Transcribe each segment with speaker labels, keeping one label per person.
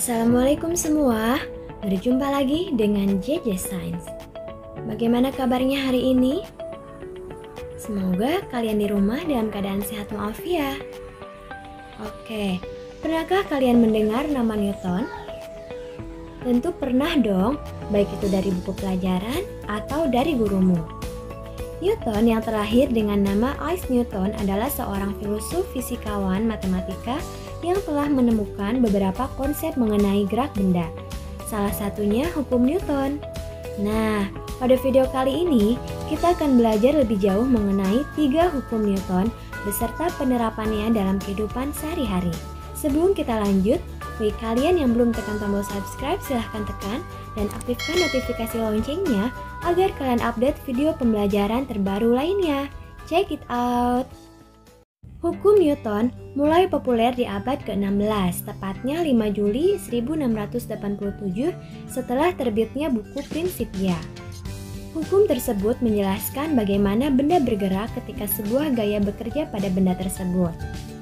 Speaker 1: Assalamualaikum semua, berjumpa lagi dengan JJ Science. Bagaimana kabarnya hari ini? Semoga kalian di rumah dalam keadaan sehat walafiat. Oke, pernahkah kalian mendengar nama Newton? Tentu pernah dong, baik itu dari buku pelajaran atau dari gurumu. Newton yang terlahir dengan nama Isaac Newton adalah seorang filsuf, fisikawan, matematika yang telah menemukan beberapa konsep mengenai gerak benda. Salah satunya hukum Newton. Nah, pada video kali ini kita akan belajar lebih jauh mengenai 3 hukum Newton beserta penerapannya dalam kehidupan sehari-hari. Sebelum kita lanjut, bagi kalian yang belum tekan tombol subscribe, silahkan tekan dan aktifkan notifikasi loncengnya agar kalian update video pembelajaran terbaru lainnya. Check it out! Hukum Newton mulai populer di abad ke-16, tepatnya 5 Juli 1687 setelah terbitnya buku Principia. Hukum tersebut menjelaskan bagaimana benda bergerak ketika sebuah gaya bekerja pada benda tersebut.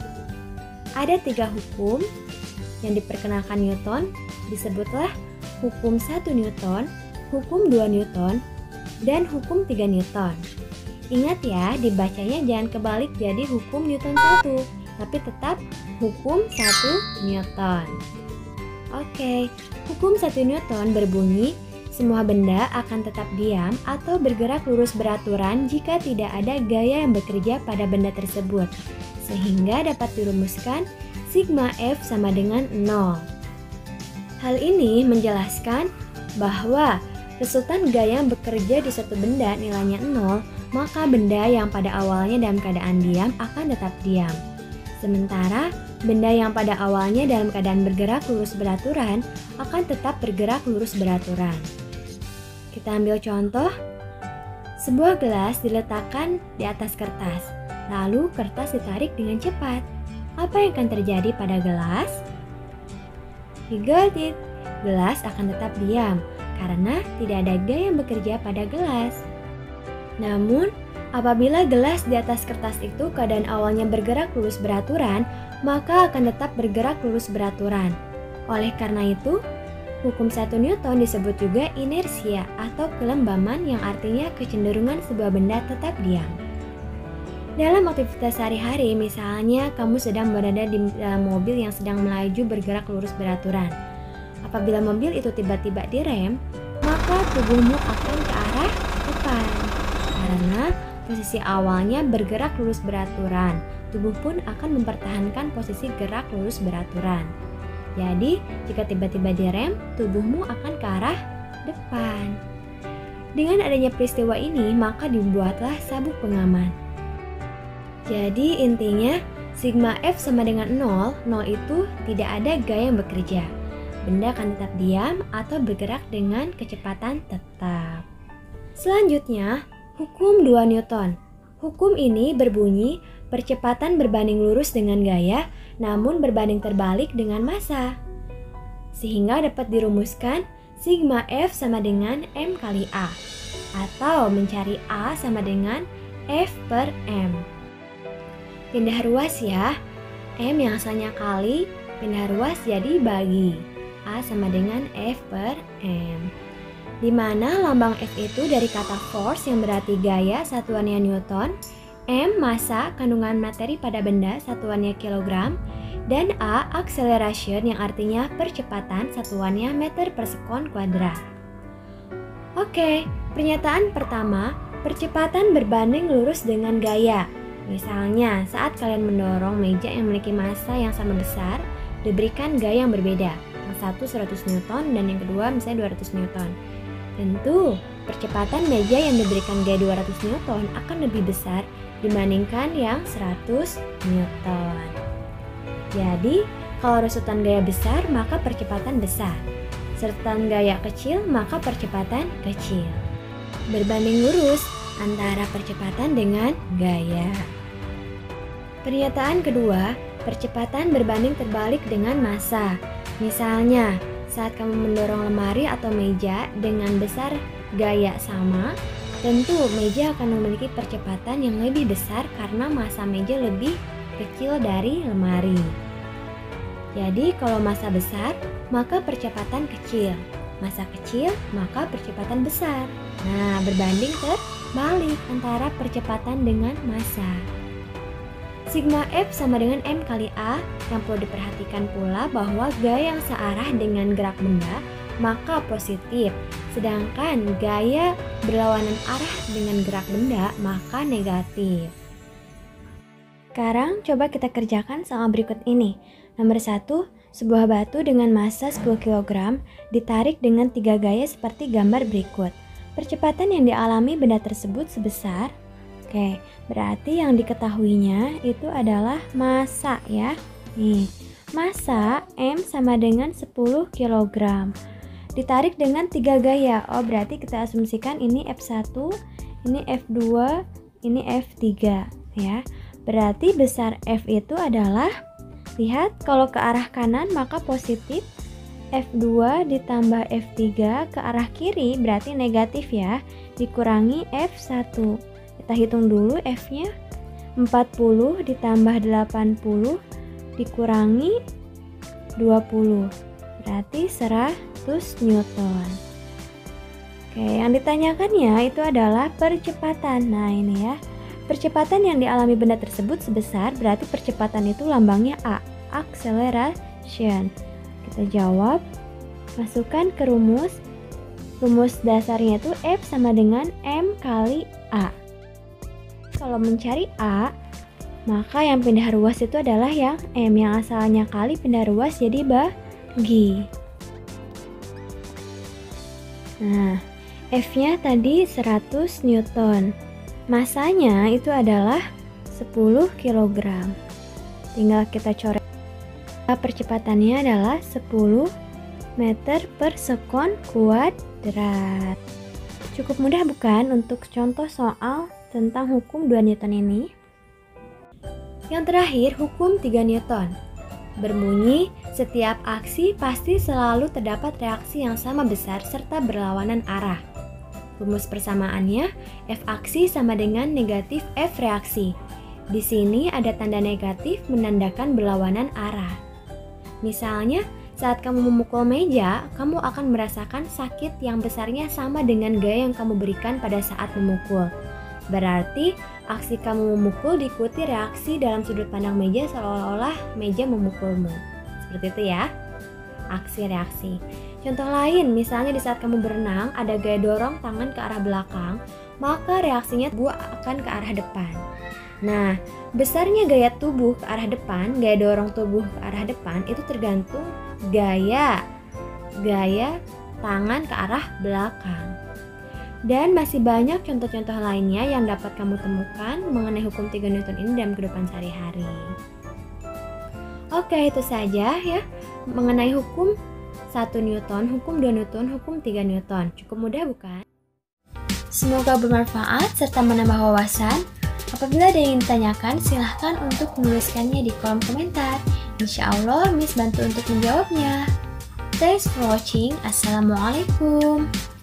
Speaker 1: Ada 3 hukum yang diperkenalkan Newton, disebutlah hukum 1 Newton, hukum 2 Newton, dan hukum 3 Newton. Ingat ya, dibacanya jangan kebalik jadi hukum Newton 1, tapi tetap hukum 1 Newton. Oke, hukum 1 Newton berbunyi, semua benda akan tetap diam atau bergerak lurus beraturan jika tidak ada gaya yang bekerja pada benda tersebut, sehingga dapat dirumuskan sigma F sama dengan 0. Hal ini menjelaskan bahwa resultan gaya yang bekerja di suatu benda nilainya 0, maka benda yang pada awalnya dalam keadaan diam akan tetap diam. Sementara benda yang pada awalnya dalam keadaan bergerak lurus beraturan akan tetap bergerak lurus beraturan. Kita ambil contoh. Sebuah gelas diletakkan di atas kertas, lalu kertas ditarik dengan cepat. Apa yang akan terjadi pada gelas? You got it. Gelas akan tetap diam karena tidak ada gaya yang bekerja pada gelas. Namun, apabila gelas di atas kertas itu keadaan awalnya bergerak lurus beraturan, maka akan tetap bergerak lurus beraturan. Oleh karena itu, hukum 1 Newton disebut juga inersia atau kelembaman yang artinya kecenderungan sebuah benda tetap diam. Dalam aktivitas sehari-hari, misalnya kamu sedang berada di dalam mobil yang sedang melaju bergerak lurus beraturan. Apabila mobil itu tiba-tiba direm, maka tubuhmu akan ke arah depan. Karena posisi awalnya bergerak lurus beraturan, tubuh pun akan mempertahankan posisi gerak lurus beraturan. Jadi, jika tiba-tiba direm, tubuhmu akan ke arah depan. Dengan adanya peristiwa ini, maka dibuatlah sabuk pengaman. Jadi, intinya sigma F sama dengan 0, 0 itu tidak ada gaya yang bekerja. Benda akan tetap diam atau bergerak dengan kecepatan tetap. Selanjutnya, hukum 2 Newton. Hukum ini berbunyi percepatan berbanding lurus dengan gaya, namun berbanding terbalik dengan massa. Sehingga dapat dirumuskan sigma F sama dengan M kali A, atau mencari A sama dengan F per M. Pindah ruas ya, M yang asalnya kali, pindah ruas jadi bagi. A sama dengan F per M. Di mana lambang F itu dari kata force yang berarti gaya satuannya Newton, M massa kandungan materi pada benda satuannya kilogram, dan A acceleration yang artinya percepatan satuannya meter per sekon kuadrat. Oke, pernyataan pertama, percepatan berbanding lurus dengan gaya. Misalnya, saat kalian mendorong meja yang memiliki massa yang sama besar, diberikan gaya yang berbeda. Yang satu 100 Newton dan yang kedua misalnya 200 Newton. Tentu, percepatan meja yang diberikan gaya 200 Newton akan lebih besar dibandingkan yang 100 Newton. Jadi, kalau resultan gaya besar, maka percepatan besar. Resultan gaya kecil, maka percepatan kecil. Berbanding lurus antara percepatan dengan gaya. Pernyataan kedua, percepatan berbanding terbalik dengan massa. Misalnya, saat kamu mendorong lemari atau meja dengan besar gaya sama, tentu meja akan memiliki percepatan yang lebih besar karena massa meja lebih kecil dari lemari. Jadi kalau massa besar, maka percepatan kecil. Massa kecil, maka percepatan besar. Nah, berbanding terbalik antara percepatan dengan massa. Sigma F sama dengan M kali A. Yang perlu diperhatikan pula bahwa gaya yang searah dengan gerak benda maka positif, sedangkan gaya berlawanan arah dengan gerak benda maka negatif. Sekarang coba kita kerjakan sama berikut ini. Nomor 1, sebuah batu dengan massa 10 kg ditarik dengan 3 gaya seperti gambar berikut. Percepatan yang dialami benda tersebut sebesar. Oke, berarti yang diketahuinya itu adalah massa ya. Nih, massa M sama dengan 10 kg. Ditarik dengan 3 gaya. Oh, berarti kita asumsikan ini F1, ini F2, ini F3 ya. Berarti besar F itu adalah, lihat kalau ke arah kanan maka positif, F2 ditambah F3, ke arah kiri berarti negatif ya, dikurangi F1. Kita hitung dulu F-nya, 40 ditambah 80 dikurangi 20, berarti 100 Newton. Oke, yang ditanyakannya itu adalah percepatan. Nah ini ya, percepatan yang dialami benda tersebut sebesar, berarti percepatan itu lambangnya A, acceleration. Kita jawab, masukkan ke rumus. Rumus dasarnya itu F sama dengan M kali A. Kalau mencari A, maka yang pindah ruas itu adalah yang M, yang asalnya kali pindah ruas jadi bagi. Nah, F-nya tadi 100 Newton. Massanya itu adalah 10 kg. Tinggal kita coret. Percepatannya adalah 10 meter per sekon kuadrat. Cukup mudah bukan untuk contoh soal tentang hukum 2 Newton ini? Yang terakhir, hukum 3 Newton. Berbunyi, setiap aksi pasti selalu terdapat reaksi yang sama besar serta berlawanan arah. Rumus persamaannya, F aksi sama dengan negatif F reaksi. Di sini ada tanda negatif menandakan berlawanan arah. Misalnya, saat kamu memukul meja, kamu akan merasakan sakit yang besarnya sama dengan gaya yang kamu berikan pada saat memukul. Berarti, aksi kamu memukul diikuti reaksi dalam sudut pandang meja seolah-olah meja memukulmu. Seperti itu ya, aksi-reaksi. Contoh lain, misalnya di saat kamu berenang, ada gaya dorong tangan ke arah belakang, maka reaksinya tubuh akan ke arah depan. Nah, besarnya gaya tubuh ke arah depan, gaya dorong tubuh ke arah depan, itu tergantung gaya tangan ke arah belakang. Dan masih banyak contoh-contoh lainnya yang dapat kamu temukan mengenai hukum 3 Newton ini dalam kehidupan sehari-hari. Oke, itu saja ya mengenai hukum 1 Newton, hukum 2 Newton, hukum 3 Newton. Cukup mudah bukan? Semoga bermanfaat serta menambah wawasan. Apabila ada yang ditanyakan, silahkan untuk menuliskannya di kolom komentar. Insya Allah Miss bantu untuk menjawabnya. Thanks for watching. Assalamualaikum.